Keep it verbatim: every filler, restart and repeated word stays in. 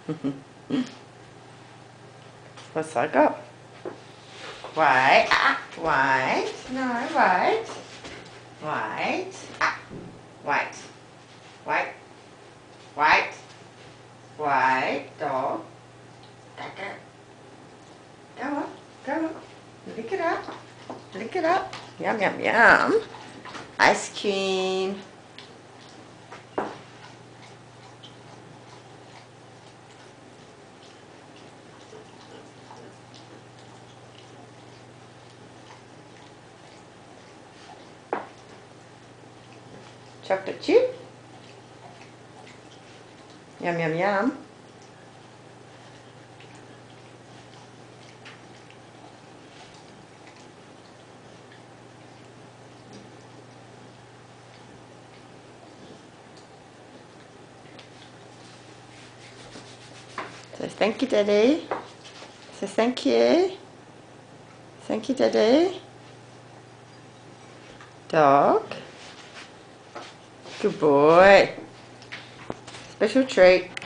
What's that go? Wait, ah, wait, no, wait, wait, ah, wait, wait, wait, wait, dog, go, go, go on, go on, lick it up, lick it up, yum, yum, yum, ice cream. Chocolate chip. Yum, yum, yum. So thank you, Daddy. So thank you. Thank you, Daddy. Dog. Good boy. Special treat.